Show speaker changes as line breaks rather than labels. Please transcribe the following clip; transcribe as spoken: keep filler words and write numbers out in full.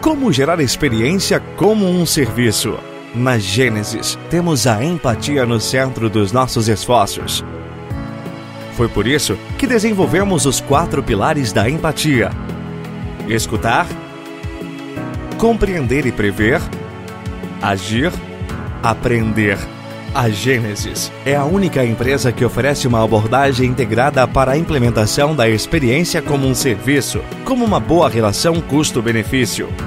Como gerar experiência como um serviço? Na Gênesis, temos a empatia no centro dos nossos esforços. Foi por isso que desenvolvemos os quatro pilares da empatia: escutar, compreender e prever, agir, aprender. A Gênesis é a única empresa que oferece uma abordagem integrada para a implementação da experiência como um serviço, como uma boa relação custo-benefício.